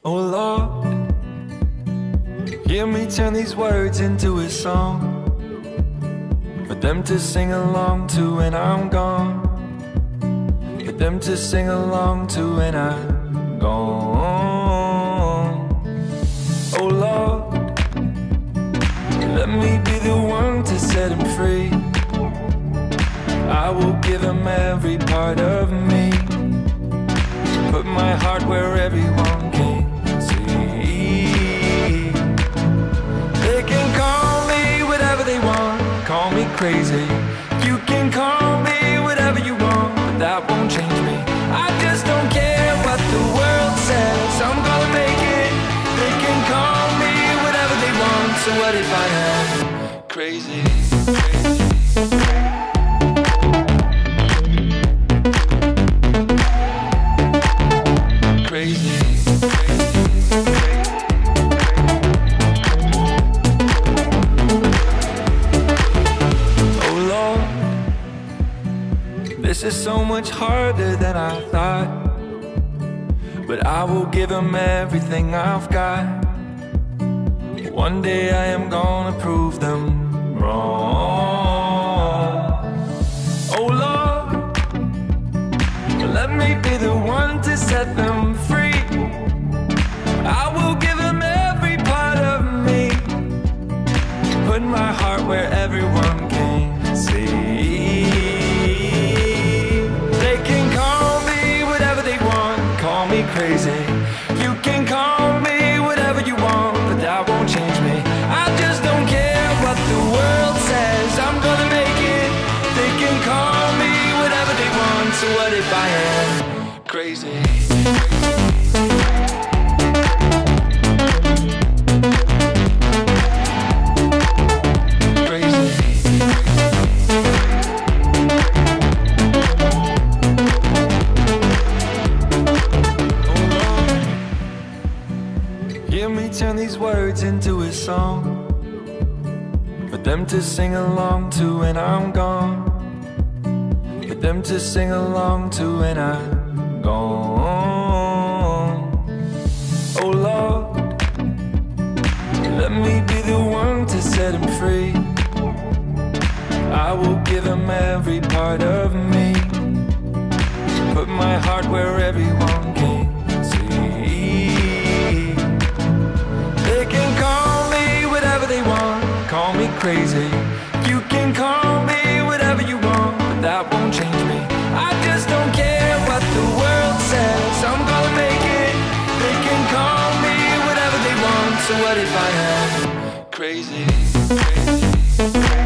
Oh Lord, hear me turn these words into a song for them to sing along to when I'm gone, for them to sing along to when I'm gone. Oh Lord, let me be the one to set him free. I will give him every part of me, put my heart where everyone can see. They can call me whatever they want, call me crazy. You can call me whatever you want, but that won't change me. I just don't care what the world says, I'm gonna make it. They can call me whatever they want, so what if I am crazy? This is so much harder than I thought, but I will give them everything I've got. One day I am gonna prove them wrong. Oh Lord, let me be the one to set them free. I will give them every part of me, put my heart where everyone can see. Call me crazy, you can call me whatever you want, but that won't change me. I just don't care what the world says, I'm gonna make it. They can call me whatever they want, so what if I am crazy? Hear me turn these words into a song for them to sing along to when I'm gone, for them to sing along to when I'm gone. Oh Lord, let me be the one to set him free. I will give him every part of me, put my heart where everyone can see. They can call me whatever they want, call me crazy. You can call me whatever you want, but that won't change me. I just don't care what the world says, I'm gonna make it. They can call me whatever they want, so what if I am crazy?